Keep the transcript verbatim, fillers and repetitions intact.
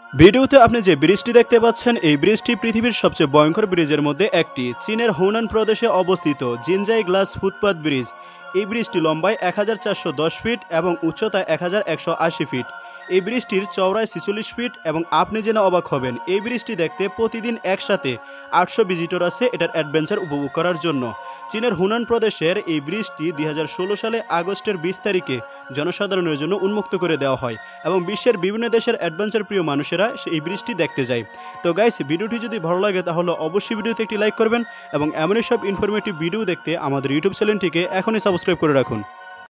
ভিডিওতে আপনি যে ব্রিজটি দেখতে পাচ্ছেন এই ব্রিজটি পৃথিবীর সবচেয়ে ভয়ঙ্কর ব্রিজের মধ্যে একটি। চীনের হুনান প্রদেশে অবস্থিত জিনজাই গ্লাস ফুটপাথ ব্রিজ। এই ব্রিজটি লম্বায় এক হাজার চারশো দশ ফিট এবং উচ্চতায় এক হাজার একশো আশি ফিট। এই ব্রিজটির চওড়ায় ছেচল্লিশ ফিট এবং আপনি জেনে অবাক হবেন এই ব্রিজটি দেখতে প্রতিদিন একসাথে আটশো ভিজিটর আছে এটার অ্যাডভেঞ্চার উপভোগ করার জন্য। চীনের হুনান প্রদেশের এই ব্রিজটি দুই হাজার ষোলো সালে আগস্টের বিশ তারিখে জনসাধারণের জন্য উন্মুক্ত করে দেওয়া হয় এবং বিশ্বের বিভিন্ন দেশের অ্যাডভেঞ্চার প্রিয় মানুষেরা এই ব্রিজটি দেখতে যায়। তো গাইস, ভিডিওটি যদি ভালো লাগে তাহলে অবশ্যই ভিডিওতে একটি লাইক করবেন এবং এমনই সব ইনফরমেটিভ ভিডিও দেখতে আমাদের ইউটিউব চ্যানেলটিকে এখনই সাবস্ক্রাইব করে রাখুন।